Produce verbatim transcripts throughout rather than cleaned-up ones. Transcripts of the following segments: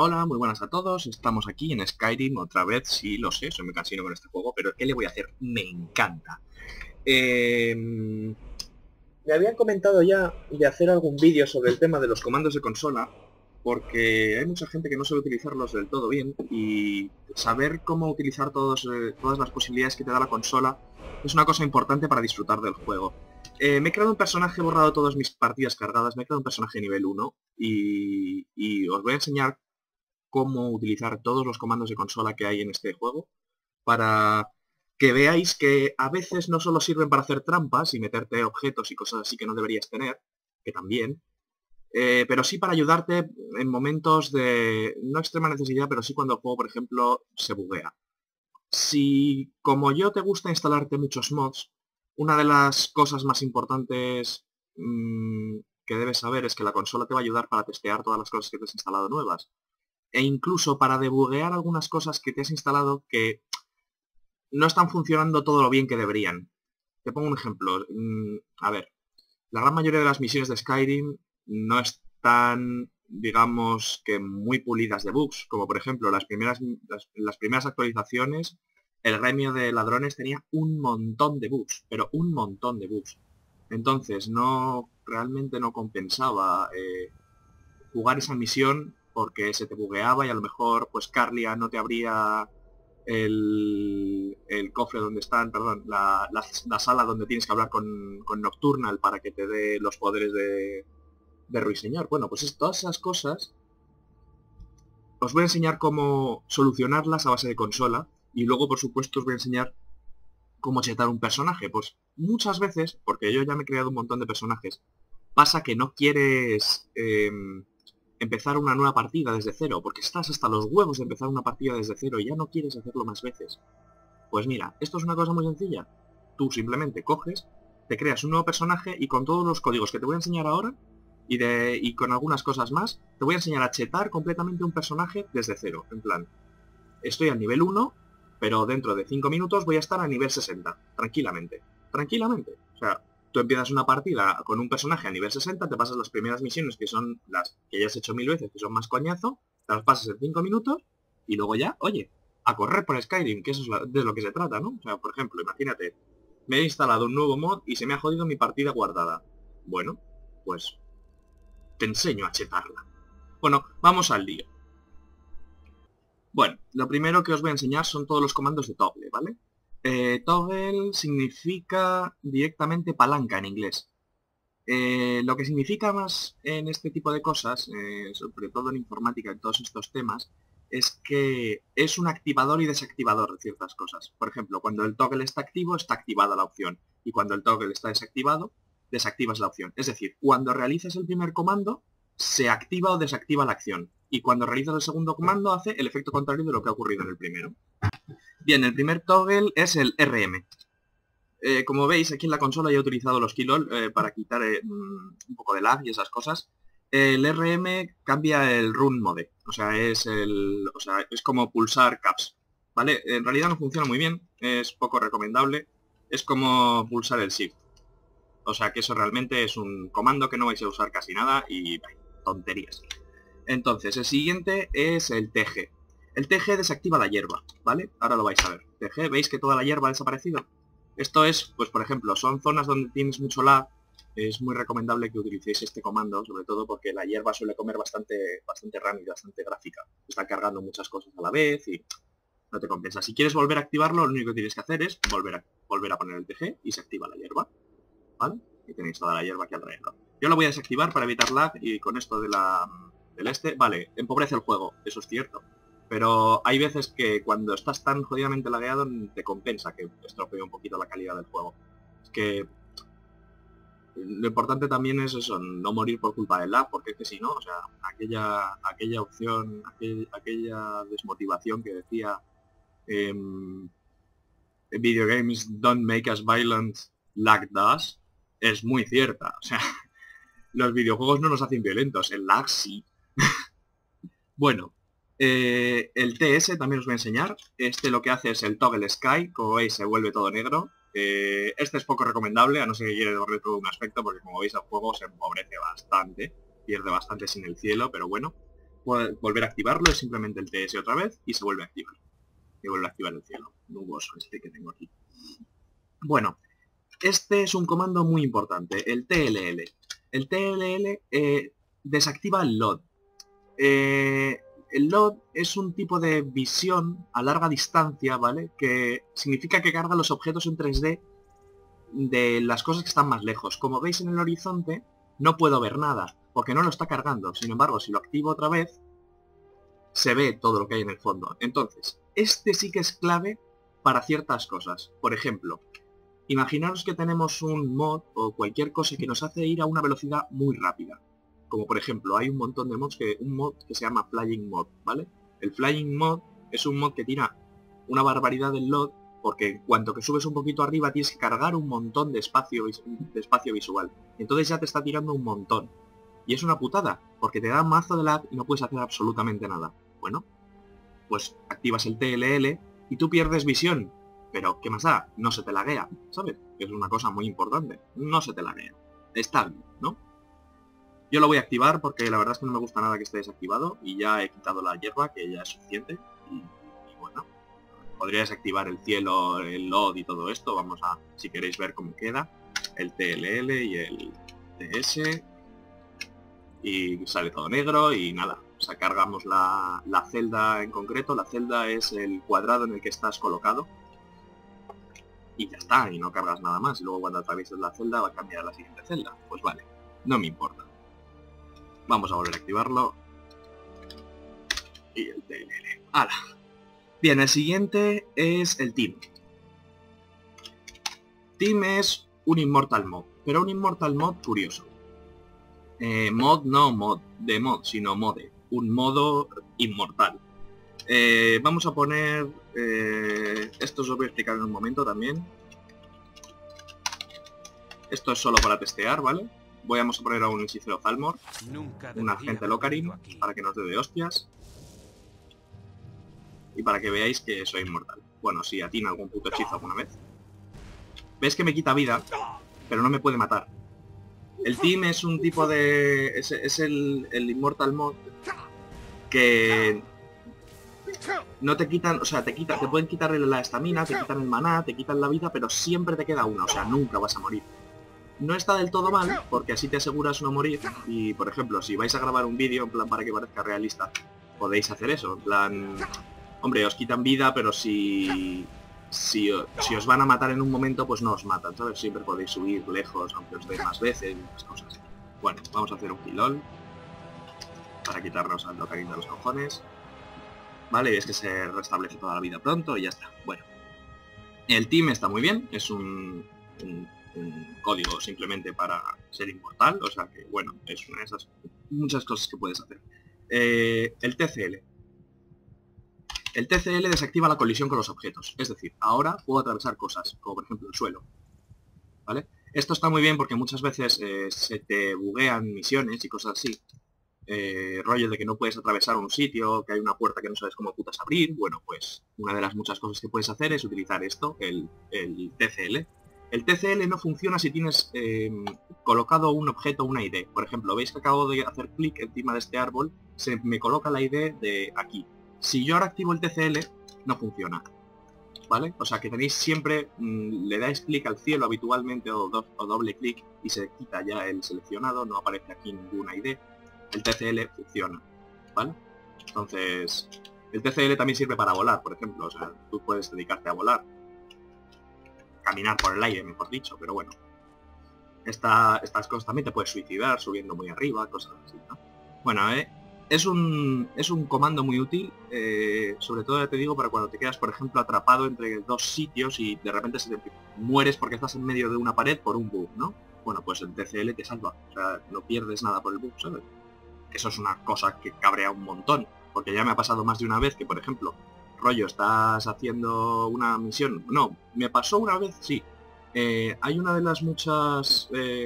Hola, muy buenas a todos. Estamos aquí en Skyrim otra vez. Sí, lo sé, soy muy cansino con este juego, pero ¿qué le voy a hacer? Me encanta. Eh, Me habían comentado ya de hacer algún vídeo sobre el tema de los comandos de consola, porque hay mucha gente que no sabe utilizarlos del todo bien, y saber cómo utilizar todos, eh, todas las posibilidades que te da la consola es una cosa importante para disfrutar del juego. Eh, me he creado un personaje, he borrado todas mis partidas cargadas, me he creado un personaje nivel uno y, y os voy a enseñar cómo utilizar todos los comandos de consola que hay en este juego para que veáis que a veces no solo sirven para hacer trampas y meterte objetos y cosas así que no deberías tener, que también, eh, pero sí para ayudarte en momentos de no extrema necesidad, pero sí cuando el juego, por ejemplo, se buguea. Si, como yo, te gusta instalarte muchos mods, una de las cosas más importantes mmm, que debes saber es que la consola te va a ayudar para testear todas las cosas que te has instalado nuevas e incluso para debuguear algunas cosas que te has instalado que no están funcionando todo lo bien que deberían. Te pongo un ejemplo. Mm, a ver, la gran mayoría de las misiones de Skyrim no están, digamos, que muy pulidas de bugs, como por ejemplo las primeras, las, las primeras actualizaciones, el gremio de ladrones tenía un montón de bugs, pero un montón de bugs. Entonces, no, realmente no compensaba eh, jugar esa misión porque se te bugueaba y a lo mejor pues Carlia no te abría el, el cofre donde están, perdón, la, la, la sala donde tienes que hablar con, con Nocturnal para que te dé los poderes de, de Ruiseñor. Bueno, pues es, todas esas cosas os voy a enseñar cómo solucionarlas a base de consola y luego por supuesto os voy a enseñar cómo chetar un personaje. Pues muchas veces, porque yo ya me he creado un montón de personajes, pasa que no quieres eh, empezar una nueva partida desde cero, porque estás hasta los huevos de empezar una partida desde cero y ya no quieres hacerlo más veces. Pues mira, esto es una cosa muy sencilla. Tú simplemente coges, te creas un nuevo personaje y con todos los códigos que te voy a enseñar ahora y, de, y con algunas cosas más, te voy a enseñar a chetar completamente un personaje desde cero. En plan, estoy al nivel uno, pero dentro de cinco minutos voy a estar a nivel sesenta, tranquilamente. Tranquilamente. O sea, tú empiezas una partida con un personaje a nivel sesenta, te pasas las primeras misiones, que son las que ya has hecho mil veces, que son más coñazo, te las pasas en cinco minutos, y luego ya, oye, a correr por Skyrim, que eso es de lo que se trata, ¿no? O sea, por ejemplo, imagínate, me he instalado un nuevo mod y se me ha jodido mi partida guardada. Bueno, pues te enseño a chetarla. Bueno, vamos al lío. Bueno, lo primero que os voy a enseñar son todos los comandos de toggle, ¿vale? Eh, toggle significa directamente palanca en inglés. Eh, lo que significa más en este tipo de cosas, eh, sobre todo en informática, en todos estos temas, es que es un activador y desactivador de ciertas cosas. Por ejemplo, cuando el toggle está activo, está activada la opción. Y cuando el toggle está desactivado, desactivas la opción. Es decir, cuando realizas el primer comando, se activa o desactiva la acción. Y cuando realizas el segundo comando, hace el efecto contrario de lo que ha ocurrido en el primero. Bien, el primer toggle es el R M. Eh, como veis, aquí en la consola ya he utilizado los keylol eh, para quitar eh, un poco de lag y esas cosas. El R M cambia el run mode, o sea, es el, o sea, es como pulsar caps, ¿vale? En realidad no funciona muy bien, es poco recomendable, es como pulsar el shift. O sea, que eso realmente es un comando que no vais a usar casi nada y bah, tonterías. Entonces, el siguiente es el T G. El T G desactiva la hierba, ¿vale? Ahora lo vais a ver. T G, ¿veis que toda la hierba ha desaparecido? Esto es, pues por ejemplo, son zonas donde tienes mucho lag. Es muy recomendable que utilicéis este comando, sobre todo porque la hierba suele comer bastante, bastante RAM y bastante gráfica. Está cargando muchas cosas a la vez y no te compensa. Si quieres volver a activarlo, lo único que tienes que hacer es volver a, volver a poner el T G y se activa la hierba, ¿vale? Y tenéis toda la hierba aquí alrededor. Yo lo voy a desactivar para evitar lag y con esto de la, del este, vale, empobrece el juego, eso es cierto. Pero hay veces que cuando estás tan jodidamente lagueado te compensa que estropee un poquito la calidad del juego. Es que lo importante también es eso, no morir por culpa del lag, porque es que si no, o sea, aquella, aquella opción, aquel, aquella desmotivación que decía eh, video games don't make us violent, lag does, es muy cierta. O sea, los videojuegos no nos hacen violentos, el lag sí. Bueno, eh, el T S también os voy a enseñar. Este lo que hace es el toggle sky, como veis se vuelve todo negro. Eh, este es poco recomendable, a no ser que quiera borrar todo un aspecto, porque como veis el juego se empobrece bastante, pierde bastante sin el cielo, pero bueno. puede volver a activarlo, es simplemente el T S otra vez y se vuelve a activar. Y vuelve a activar el cielo nuboso este que tengo aquí. Bueno, este es un comando muy importante, el T L L. El T L L eh, desactiva el L O D. Eh, el L O D es un tipo de visión a larga distancia, ¿vale? Que significa que carga los objetos en tres D de las cosas que están más lejos. Como veis en el horizonte, no puedo ver nada, porque no lo está cargando. Sin embargo, si lo activo otra vez, se ve todo lo que hay en el fondo. Entonces, este sí que es clave para ciertas cosas. Por ejemplo, imaginaros que tenemos un mod o cualquier cosa que nos hace ir a una velocidad muy rápida. Como por ejemplo, hay un montón de mods, que un mod que se llama Flying Mod, ¿vale? El Flying Mod es un mod que tira una barbaridad del L O D, porque en cuanto que subes un poquito arriba tienes que cargar un montón de espacio, de espacio visual. Entonces ya te está tirando un montón. Y es una putada, porque te da mazo de lag y no puedes hacer absolutamente nada. Bueno, pues activas el T L L y tú pierdes visión. Pero, ¿qué más da? No se te laguea, ¿sabes? Es una cosa muy importante. No se te laguea. Está bien, ¿no? Yo lo voy a activar porque la verdad es que no me gusta nada que esté desactivado y ya he quitado la hierba, que ya es suficiente. Y, y bueno, podría desactivar el cielo, el L O D y todo esto. Vamos a, si queréis ver cómo queda, el T L L y el T S. Y sale todo negro y nada. O sea, cargamos la, la celda en concreto. La celda es el cuadrado en el que estás colocado. Y ya está, y no cargas nada más. Y luego cuando atravieses la celda va a cambiar a la siguiente celda. Pues vale, no me importa. Vamos a volver a activarlo. Y el T L L. ¡Hala! Bien, el siguiente es el Team. Team es un Immortal Mod, pero un Immortal Mod curioso. Eh, mod no mod de mod, sino mode. Un modo inmortal. Eh, vamos a poner... Eh, esto os lo voy a explicar en un momento también. Esto es solo para testear, ¿vale? Vamos a poner a un hechicero Thalmor, un agente Locarin, para que nos dé de hostias. Y para que veáis que soy inmortal. Bueno, si atina algún puto hechizo alguna vez. ¿Ves que me quita vida? Pero no me puede matar. El Team es un tipo de... Es, es el, el Immortal Mod que... No te quitan, o sea, te quitan, te pueden quitar la estamina, te quitan el maná, te quitan la vida, pero siempre te queda una, o sea, nunca vas a morir. No está del todo mal, porque así te aseguras no morir, y por ejemplo, si vais a grabar un vídeo, en plan para que parezca realista, podéis hacer eso, en plan... Hombre, os quitan vida, pero si... Si, si os van a matar en un momento, pues no os matan, ¿sabes? Siempre podéis subir lejos, aunque os den más veces y más cosas. Bueno, vamos a hacer un kilol para quitarnos al Locarin de los cojones. Vale, y es que se restablece toda la vida pronto y ya está. Bueno, el Team está muy bien, es un, un, un código simplemente para ser inmortal, o sea que, bueno, es una de esas muchas cosas que puedes hacer. Eh, el T C L. El T C L desactiva la colisión con los objetos, es decir, ahora puedo atravesar cosas, como por ejemplo el suelo, ¿vale? Esto está muy bien porque muchas veces eh, se te buguean misiones y cosas así. Eh, rollo de que no puedes atravesar un sitio, que hay una puerta que no sabes cómo putas abrir. Bueno, pues una de las muchas cosas que puedes hacer es utilizar esto, el, el T C L. El T C L no funciona si tienes eh, colocado un objeto, una I D. Por ejemplo, veis que acabo de hacer clic encima de este árbol, se me coloca la I D de aquí. Si yo ahora activo el T C L, no funciona, ¿vale? O sea que tenéis siempre, mmm, le dais clic al cielo habitualmente o, do o doble clic y se quita ya el seleccionado, no aparece aquí ninguna I D. El T C L funciona, ¿vale? Entonces, el T C L también sirve para volar, por ejemplo. O sea, tú puedes dedicarte a volar. Caminar por el aire, mejor dicho, pero bueno. Esta, estas cosas también te puedes suicidar subiendo muy arriba, cosas así, ¿no? Bueno, eh, es, un, es un comando muy útil, eh, sobre todo, ya te digo, para cuando te quedas, por ejemplo, atrapado entre dos sitios y de repente se te mueres porque estás en medio de una pared por un bug, ¿no? Bueno, pues el T C L te salva. O sea, no pierdes nada por el bug, ¿sabes? Eso es una cosa que cabrea un montón, porque ya me ha pasado más de una vez que, por ejemplo, rollo, estás haciendo una misión... No, me pasó una vez, sí. Eh, hay una de las muchas... Eh,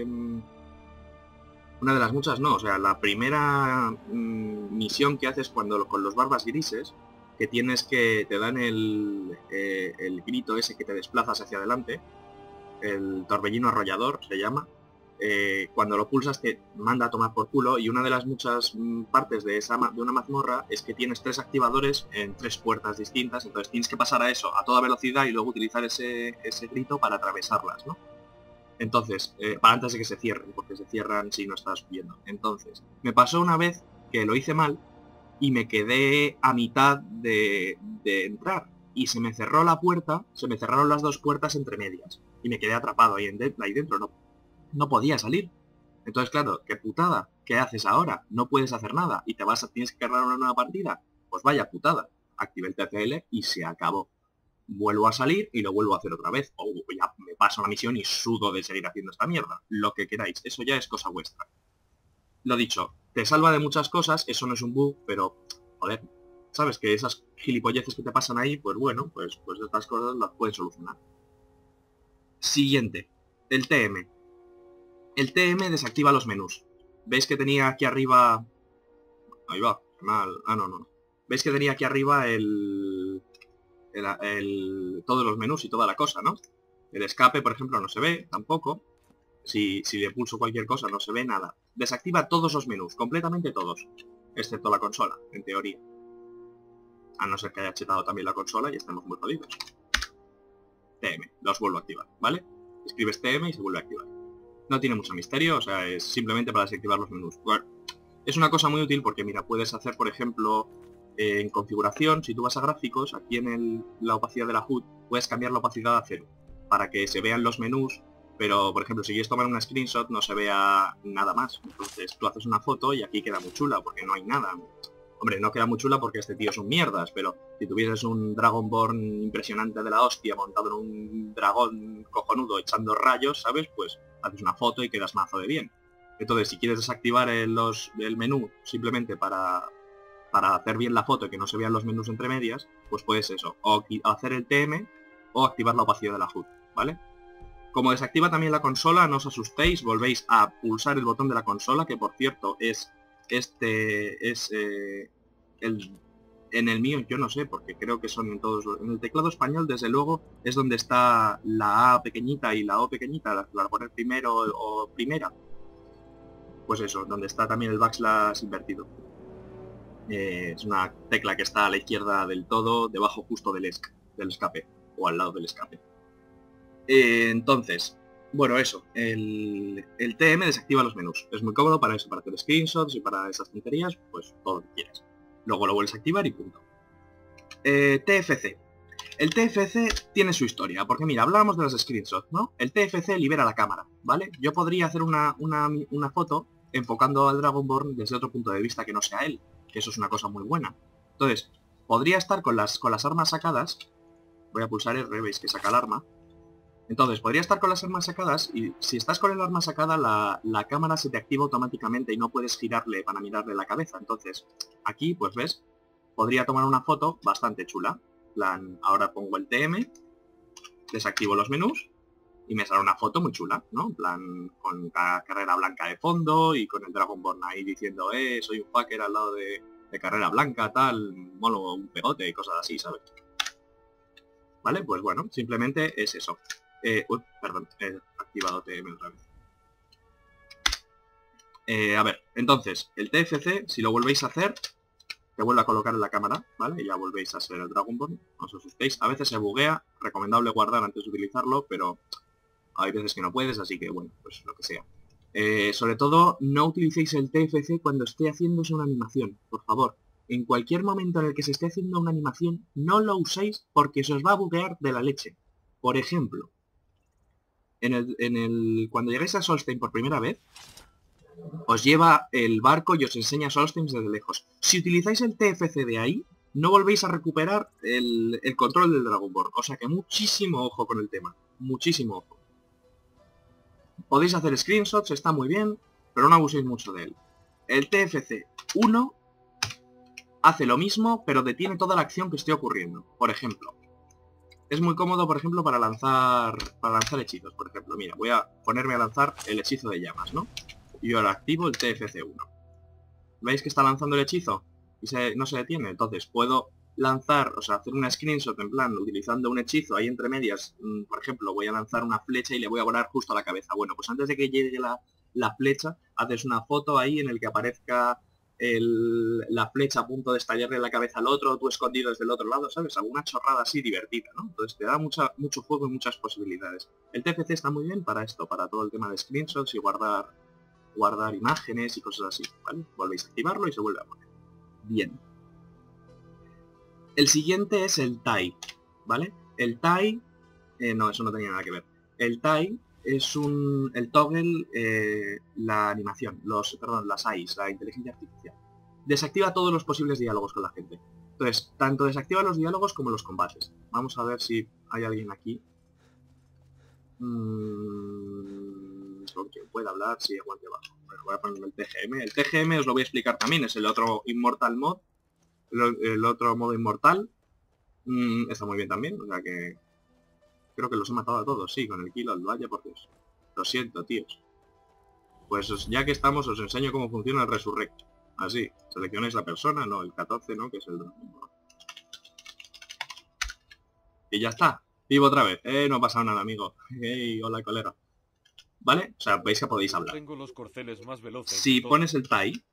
una de las muchas no, o sea, la primera mm, misión que haces cuando con los barbas grises, que tienes que... te dan el, eh, el grito ese que te desplazas hacia adelante, el torbellino arrollador se llama. eh, cuando lo pulsas te manda a tomar por culo, y una de las muchas mm, partes de, esa ma de una mazmorra es que tienes tres activadores en tres puertas distintas, entonces tienes que pasar a eso a toda velocidad y luego utilizar ese, ese grito para atravesarlas, ¿no? Entonces, eh, para antes de que se cierren, porque se cierran si no estás viendo. Entonces, me pasó una vez que lo hice mal y me quedé a mitad de, de entrar. Y se me cerró la puerta, se me cerraron las dos puertas entre medias. Y me quedé atrapado ahí, en de ahí dentro, no, no podía salir. Entonces, claro, qué putada. ¿Qué haces ahora? No puedes hacer nada. Y te vas a, tienes que cargar una nueva partida. Pues vaya putada. Activé el T C L y se acabó. Vuelvo a salir y lo vuelvo a hacer otra vez. O ya me paso la misión y sudo de seguir haciendo esta mierda. Lo que queráis. Eso ya es cosa vuestra. Lo dicho, te salva de muchas cosas. Eso no es un bug, pero... Joder, sabes que esas gilipolleces que te pasan ahí, pues bueno, pues, pues estas cosas las puedes solucionar. Siguiente. El T M. El T M desactiva los menús. ¿Veis que tenía aquí arriba... Ahí va, mal... Ah, no, no. ¿Veis que tenía aquí arriba el... El, el, todos los menús y toda la cosa, ¿no? El escape, por ejemplo, no se ve tampoco. Si, si le pulso cualquier cosa, no se ve nada. Desactiva todos los menús, completamente todos. Excepto la consola, en teoría. A no ser que haya chetado también la consola y estemos muy jodidos. T M, los vuelvo a activar, ¿vale? Escribes T M y se vuelve a activar. No tiene mucho misterio, o sea, es simplemente para desactivar los menús. Bueno, es una cosa muy útil porque, mira, puedes hacer, por ejemplo... Eh, en configuración, si tú vas a gráficos, aquí en el, la opacidad de la H U D, puedes cambiar la opacidad a cero, para que se vean los menús, pero por ejemplo si quieres tomar una screenshot no se vea nada más. Entonces tú haces una foto y aquí queda muy chula, porque no hay nada. Hombre, no queda muy chula porque este tío son mierdas, pero si tuvieses un Dragonborn impresionante de la hostia, montado en un dragón cojonudo echando rayos, ¿sabes? Pues haces una foto y quedas mazo de bien. Entonces si quieres desactivar el, los, el menú simplemente para... para hacer bien la foto y que no se vean los menús entre medias, pues puedes eso, o hacer el T M o activar la opacidad de la H U D, ¿vale? Como desactiva también la consola, no os asustéis, volvéis a pulsar el botón de la consola, que por cierto es este, es eh, el, en el mío yo no sé, porque creo que son en todos, en el teclado español desde luego es donde está la A pequeñita y la O pequeñita, la, la poner primero o primera, pues eso, donde está también el backslash invertido. Eh, es una tecla que está a la izquierda del todo, debajo justo del, esc del escape, o al lado del escape. Eh, entonces, bueno, eso, el, el T M desactiva los menús. Es muy cómodo para eso, para hacer screenshots y para esas tonterías, pues todo lo que quieras. Luego lo vuelves a activar y punto. Eh, T F C. El T F C tiene su historia, porque mira, hablábamos de los screenshots, ¿no? El T F C libera la cámara, ¿vale? Yo podría hacer una, una, una foto enfocando al Dragonborn desde otro punto de vista que no sea él. Que eso es una cosa muy buena. Entonces, podría estar con las, con las armas sacadas. Voy a pulsar R, veis que saca el arma. Entonces, podría estar con las armas sacadas y si estás con el arma sacada, la, la cámara se te activa automáticamente y no puedes girarle para mirarle la cabeza. Entonces, aquí, pues ves, podría tomar una foto bastante chula. Plan, ahora pongo el T M, desactivo los menús y me sale una foto muy chula, ¿no? En plan, con la carrera blanca de fondo y con el Dragonborn ahí diciendo, eh, soy un fucker al lado de, de carrera blanca, tal, molo un pegote y cosas así, ¿sabes? ¿Vale? Pues bueno, simplemente es eso. Eh, uy, perdón, he activado T M otra vez. Eh, a ver, entonces, el T F C, si lo volvéis a hacer, te vuelve a colocar en la cámara, ¿vale? Y ya volvéis a ser el Dragonborn, no os asustéis. A veces se buguea, recomendable guardar antes de utilizarlo, pero... hay veces que no puedes, así que bueno, pues lo que sea. Eh, sobre todo, no utilicéis el T F C cuando esté haciéndose una animación, por favor. En cualquier momento en el que se esté haciendo una animación, no lo uséis porque se os va a buguear de la leche. Por ejemplo, en el, en el, cuando llegáis a Solstheim por primera vez, os lleva el barco y os enseña Solstheim desde lejos. Si utilizáis el T F C de ahí, no volvéis a recuperar el, el control del Dragonborn. O sea que muchísimo ojo con el tema. Muchísimo ojo. Podéis hacer screenshots, está muy bien, pero no abuséis mucho de él. El T F C uno hace lo mismo, pero detiene toda la acción que esté ocurriendo. Por ejemplo, es muy cómodo, por ejemplo, para lanzar para lanzar hechizos. Por ejemplo, mira, voy a ponerme a lanzar el hechizo de llamas, ¿no? Y ahora activo el T F C uno. ¿Veis que está lanzando el hechizo? Y se, no se detiene. Entonces puedo lanzar, o sea, hacer una screenshot en plan, utilizando un hechizo ahí entre medias, mmm, por ejemplo, voy a lanzar una flecha y le voy a volar justo a la cabeza. Bueno, pues antes de que llegue la, la flecha, haces una foto ahí en el que aparezca el, la flecha a punto de estallarle en la cabeza al otro, tú escondido desde el otro lado, ¿sabes? Alguna chorrada así divertida, ¿no? Entonces te da mucha, mucho juego y muchas posibilidades. El T F C está muy bien para esto, para todo el tema de screenshots y guardar, guardar imágenes y cosas así, ¿vale? Volvéis a activarlo y se vuelve a poner. Bien. El siguiente es el T I, ¿vale? El T I, eh, no, eso no tenía nada que ver. El T I es un, el toggle, eh, la animación, los, perdón, las A Is, la inteligencia artificial. Desactiva todos los posibles diálogos con la gente. Entonces, tanto desactiva los diálogos como los combates. Vamos a ver si hay alguien aquí. Mm, con quien pueda hablar, sí, aguante abajo. Bueno, voy a ponerme el T G M. El T G M os lo voy a explicar también, es el otro Immortal Mod. El, el otro modo inmortal. Mm, está muy bien también, o sea que... Creo que los he matado a todos, sí, con el kilo al valle, por Dios. Lo siento, tíos. Pues os, ya que estamos, os enseño cómo funciona el Resurrect. Así, seleccionáis la persona, no, el catorce, ¿no? Que es el... Y ya está. Vivo otra vez. Eh, no ha pasado nada, amigo. Hey, hola, colega. ¿Vale? O sea, veis que podéis hablar. Tengo los corceles más veloces. Si pones el T I...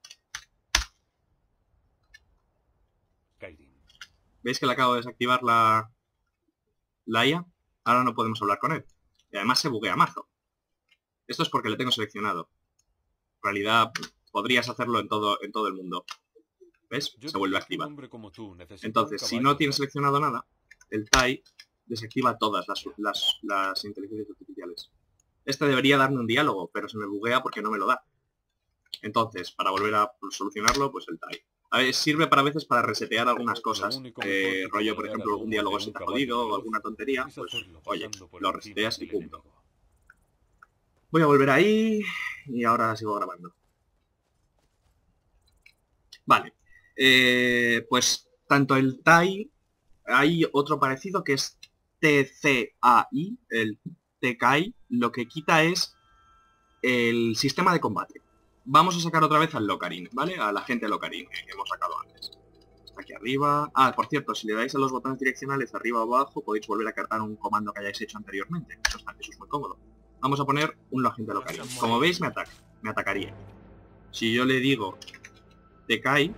¿Veis que le acabo de desactivar la... la I A? Ahora no podemos hablar con él. Y además se buguea mazo. Esto es porque le tengo seleccionado. En realidad, podrías hacerlo en todo, en todo el mundo. ¿Ves? Se vuelve a activar. Entonces, si no tienes seleccionado nada, el T I desactiva todas las, las, las inteligencias artificiales. Este debería darme un diálogo, pero se me buguea porque no me lo da. Entonces, para volver a solucionarlo, pues el T I. A ver, sirve para veces para resetear algunas cosas. Eh, rollo, por ejemplo, algún diálogo se te ha jodido o alguna tontería, pues, oye, lo reseteas y punto. Voy a volver ahí y ahora sigo grabando. Vale. Eh, pues, tanto el T I, hay otro parecido que es T C A I, el T K I, lo que quita es el sistema de combate. Vamos a sacar otra vez al Locarin, ¿vale? A la gente Locarin que hemos sacado antes. Está aquí arriba. Ah, por cierto, si le dais a los botones direccionales arriba o abajo, podéis volver a cargar un comando que hayáis hecho anteriormente. Eso, está, eso es muy cómodo. Vamos a poner un agente Locarin. Como veis, me ataca. Me atacaría. Si yo le digo T K I,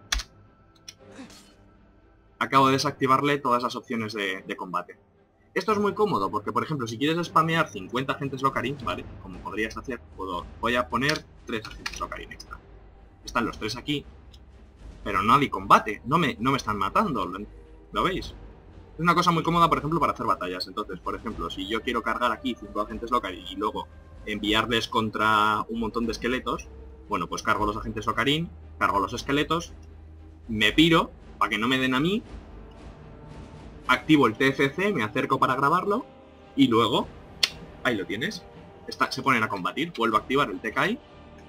acabo de desactivarle todas las opciones de, de combate. Esto es muy cómodo porque, por ejemplo, si quieres spamear cincuenta agentes Locarin, ¿vale? Como podrías hacer, puedo, voy a poner tres agentes Locarin extra. Están los tres aquí, pero nadie combate, no me, no me están matando, ¿lo, ¿lo veis? Es una cosa muy cómoda, por ejemplo, para hacer batallas. Entonces, por ejemplo, si yo quiero cargar aquí cinco agentes Locarin y luego enviarles contra un montón de esqueletos, bueno, pues cargo los agentes Locarin, cargo los esqueletos, me piro para que no me den a mí, activo el T F C, me acerco para grabarlo y luego, ahí lo tienes, está, se ponen a combatir, vuelvo a activar el T K I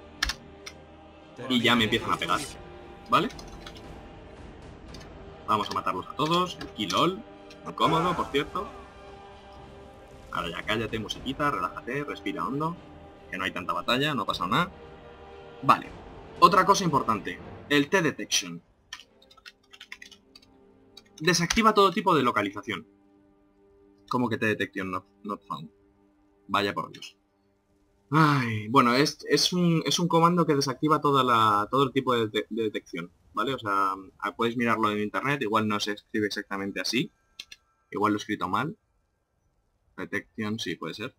y ya me empiezan a pegar, ¿vale? Vamos a matarlos a todos, el Kilol, muy cómodo, por cierto. Ahora ya cállate, musiquita, relájate, respira hondo, que no hay tanta batalla, no ha pasado nada. Vale, otra cosa importante, el T-Detection. Desactiva todo tipo de localización. ¿Cómo que T-Detection not, not found? Vaya por Dios. Ay, bueno, es, es, un, es un comando que desactiva toda la, todo el tipo de, de, de detección, ¿vale? O sea, podéis mirarlo en internet, igual no se escribe exactamente así. Igual lo he escrito mal. Detección, sí, puede ser.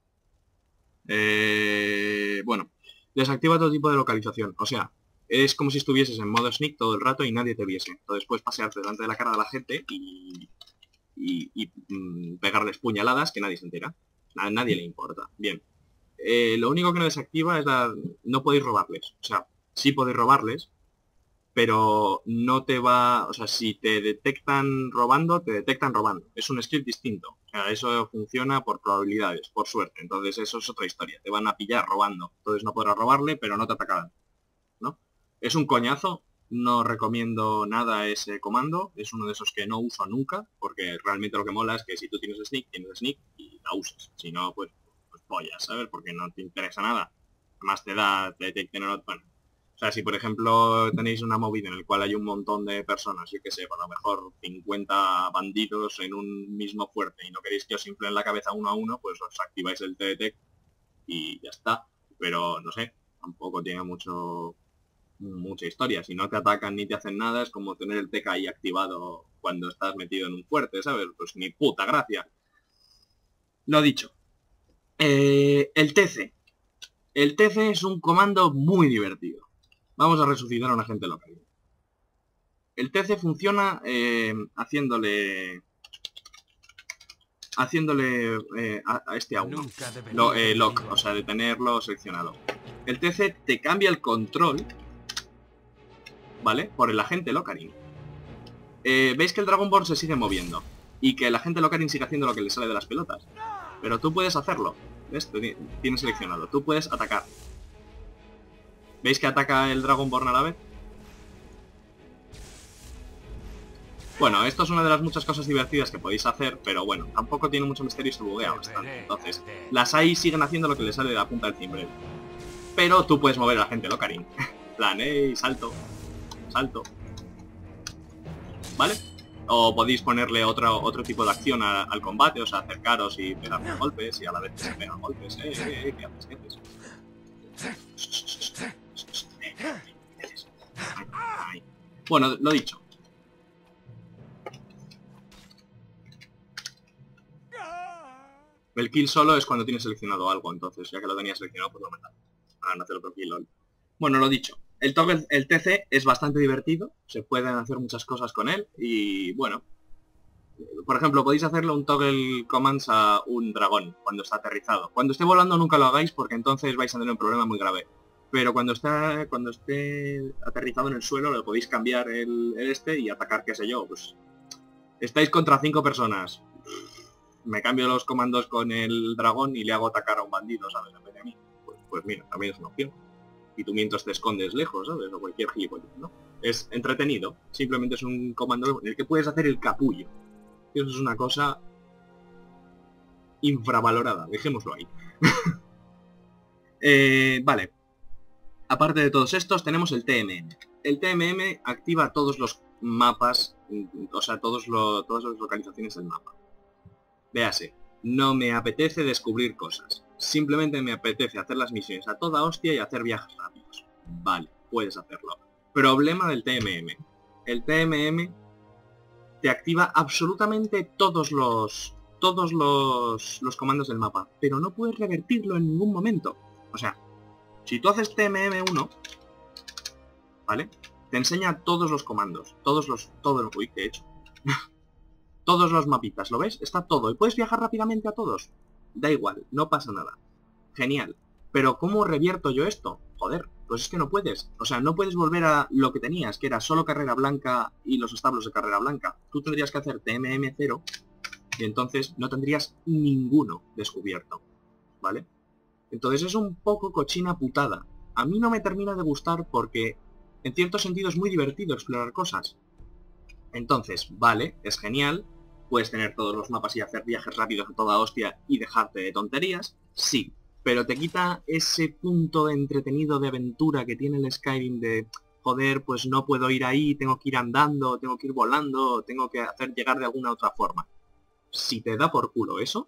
Eh, bueno, desactiva todo tipo de localización. O sea, es como si estuvieses en modo sneak todo el rato y nadie te viese. Entonces puedes pasearte delante de la cara de la gente y, y, y mm, pegarles puñaladas que nadie se entera. A nadie le importa. Bien. Eh, lo único que no desactiva es la... No podéis robarles. O sea, sí podéis robarles, pero no te va... O sea, si te detectan robando, te detectan robando. Es un skill distinto. O sea, eso funciona por probabilidades, por suerte. Entonces eso es otra historia. Te van a pillar robando. Entonces no podrás robarle, pero no te atacarán, ¿no? Es un coñazo. No recomiendo nada ese comando. Es uno de esos que no uso nunca, porque realmente lo que mola es que si tú tienes sneak, tienes sneak y la usas. Si no, pues, pues pollas, ¿sabes? Porque no te interesa nada. Además te da, te detecten, bueno, O sea, si por ejemplo tenéis una movida en la cual hay un montón de personas, yo qué sé, por lo mejor cincuenta bandidos en un mismo fuerte y no queréis que os inflen la cabeza uno a uno, pues os activáis el T-Detect y ya está. Pero no sé, tampoco tiene mucho mucha historia. Si no te atacan ni te hacen nada, es como tener el T K ahí activado cuando estás metido en un fuerte, ¿sabes? Pues ni puta gracia. Lo dicho. Eh, el T C. El T C es un comando muy divertido. Vamos a resucitar a un agente local. El T C funciona eh, haciéndole... Haciéndole eh, a, a este a uno. Lo, eh, lock, o sea, de tenerlo seleccionado. El T C te cambia el control, ¿vale? Por el agente Locarin. Eh, Veis que el Dragonborn se sigue moviendo y que el agente Locarin sigue haciendo lo que le sale de las pelotas. Pero tú puedes hacerlo. ¿Ves? Tienes seleccionado. Tú puedes atacar. ¿Veis que ataca el Dragonborn a la vez? Bueno, esto es una de las muchas cosas divertidas que podéis hacer, pero bueno, tampoco tiene mucho misterio y se buguea bastante. Entonces, las A I siguen haciendo lo que les sale de la punta del cimbrel. Pero tú puedes mover al agente Locarin. Plan, ¡ey! Salto. Salto. ¿Vale? O podéis ponerle otro, otro tipo de acción a, al combate, o sea, acercaros y pegarme golpes y a la vez se pegan golpes. ¡Eh, eh, eh! ¿Qué haces? ¿Qué haces? Ay, ay. Bueno, lo dicho. El kill solo es cuando tienes seleccionado algo, entonces ya que lo tenías seleccionado, pues lo matas. Para no hacer otro kill. LOL. Bueno, lo dicho. El toggle, el T C es bastante divertido, se pueden hacer muchas cosas con él y bueno. Por ejemplo, podéis hacerle un toggle commands a un dragón cuando está aterrizado. Cuando esté volando nunca lo hagáis porque entonces vais a tener un problema muy grave. Pero cuando está, cuando esté aterrizado en el suelo le podéis cambiar el, el este y atacar, qué sé yo, pues... Estáis contra cinco personas. Me cambio los comandos con el dragón y le hago atacar a un bandido, ¿sabes? En vez de a mí. Pues, pues mira, también es una opción. Y tú mientras te escondes lejos, ¿sabes? O cualquier gilipollas, ¿no? Es entretenido. Simplemente es un comando en el que puedes hacer el capullo. Y eso es una cosa infravalorada, dejémoslo ahí. eh, vale. Aparte de todos estos, tenemos el T M M. El T M M activa todos los mapas, o sea, todos lo, todas las localizaciones del mapa. Véase, no me apetece descubrir cosas. Simplemente me apetece hacer las misiones a toda hostia y hacer viajes rápidos. Vale, puedes hacerlo. Problema del T M M. El T M M te activa absolutamente todos los todos los, los comandos del mapa, pero no puedes revertirlo en ningún momento. O sea, si tú haces T M M uno, ¿vale? Te enseña todos los comandos, todos los... todos los... Uy, ¿qué he hecho? Todos los mapitas, ¿lo ves? Está todo. ¿Y puedes viajar rápidamente a todos? Da igual, no pasa nada. Genial. Pero ¿cómo revierto yo esto? Joder, pues es que no puedes. O sea, no puedes volver a lo que tenías, que era solo carrera blanca y los establos de carrera blanca. Tú tendrías que hacer T M M cero y entonces no tendrías ninguno descubierto. ¿Vale? Entonces es un poco cochina putada. A mí no me termina de gustar porque en cierto sentido es muy divertido explorar cosas. Entonces, vale, es genial. Puedes tener todos los mapas y hacer viajes rápidos a toda hostia y dejarte de tonterías. Sí, pero te quita ese punto de entretenido de aventura que tiene el Skyrim de... Joder, pues no puedo ir ahí, tengo que ir andando, tengo que ir volando, tengo que hacer llegar de alguna otra forma. Si te da por culo eso...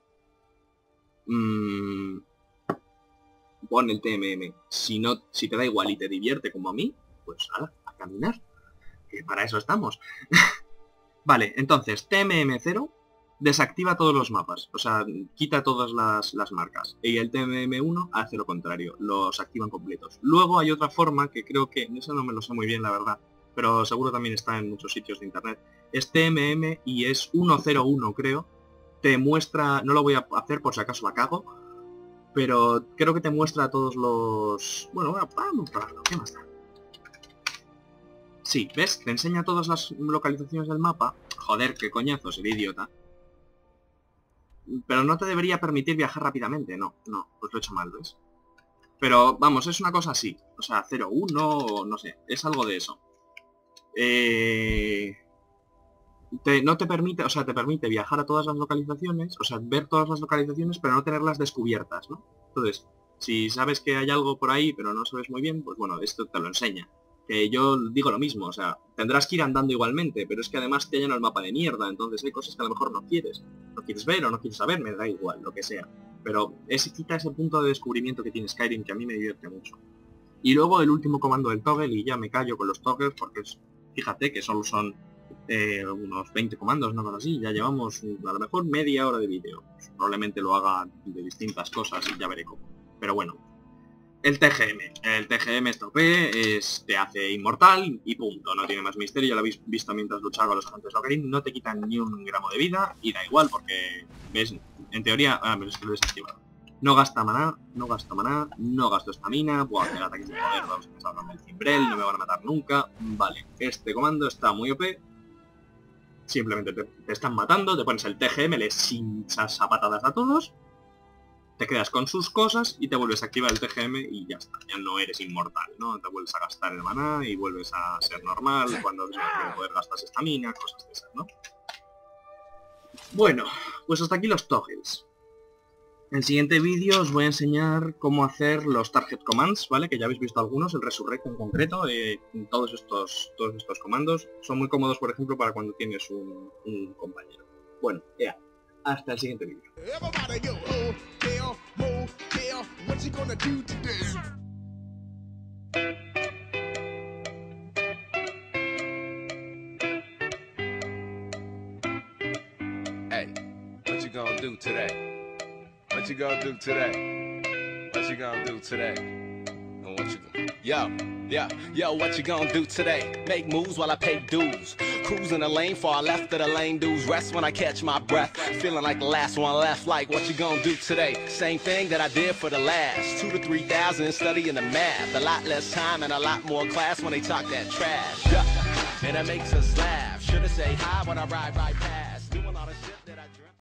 Mmm, pon el T M M. Si, no, si te da igual y te divierte como a mí, pues nada, a caminar. Que para eso estamos. Vale, entonces, T M M cero desactiva todos los mapas, o sea, quita todas las, las marcas. Y el T M M uno hace lo contrario, los activan completos. Luego hay otra forma que creo que, eso no me lo sé muy bien la verdad, pero seguro también está en muchos sitios de internet. Es T M M y es ciento uno creo. Te muestra, no lo voy a hacer por si acaso la cago, pero creo que te muestra todos los... Bueno, vamos a probarlo, ¿qué más da? Sí, ¿ves? Te enseña todas las localizaciones del mapa. Joder, qué coñazo, seré idiota. Pero no te debería permitir viajar rápidamente, no, no, pues lo he hecho mal, ¿ves? Pero, vamos, es una cosa así. O sea, cero uno o no sé, es algo de eso. Eh... Te, no te permite, o sea, te permite viajar a todas las localizaciones, o sea, ver todas las localizaciones, pero no tenerlas descubiertas, ¿no? Entonces, Si sabes que hay algo por ahí, pero no sabes muy bien, pues bueno, esto te lo enseña. Que yo digo lo mismo, o sea, tendrás que ir andando igualmente, pero es que además te llena el mapa de mierda, entonces hay cosas que a lo mejor no quieres. No quieres ver o no quieres saber, me da igual, lo que sea. Pero ese quita ese punto de descubrimiento que tiene Skyrim que a mí me divierte mucho. Y luego el último comando del toggle, y ya me callo con los toggles, porque es, fíjate que solo son eh, unos veinte comandos, no cosa así, ya llevamos a lo mejor media hora de vídeo. Pues probablemente lo haga de distintas cosas y ya veré cómo. Pero bueno. El T G M. El T G M es tope, es, te hace inmortal y punto. No tiene más misterio, ya lo habéis visto mientras luchaba con los agentes Lockerin. No te quitan ni un gramo de vida y da igual porque, ves, en teoría, ah, pero es que lo he desactivado. No gasta maná, no gasta maná, no gasto estamina, puedo hacer ataques de poder, vamos a empezar con el cimbrel, no me van a matar nunca. Vale, este comando está muy O P. Simplemente te, te están matando, te pones el T G M, les hinchas a patadas a todos. Te quedas con sus cosas y te vuelves a activar el T G M y ya está, ya no eres inmortal, ¿no? Te vuelves a gastar el maná y vuelves a ser normal, cuando después de poder gastas estamina, cosas de esas, ¿no? Bueno, pues hasta aquí los toggles. En el siguiente vídeo os voy a enseñar cómo hacer los target commands, ¿vale? Que ya habéis visto algunos, el resurrect en concreto, eh, todos estos todos estos comandos son muy cómodos, por ejemplo, para cuando tienes un, un compañero. Bueno, ya. Hasta el siguiente vídeo. Hey, what you gonna do today? What you gonna do today? What you gonna do today? And what you gonna... Yo, yo, yo, what you gonna do today? Make moves while I pay dues. Cruising the lane far left of the lane dudes. Rest when I catch my breath. Feeling like the last one left. Like, what you gonna do today? Same thing that I did for the last two to three thousand, studying the math. A lot less time and a lot more class when they talk that trash. Yeah. And it makes us laugh. Should've say hi when I ride right past.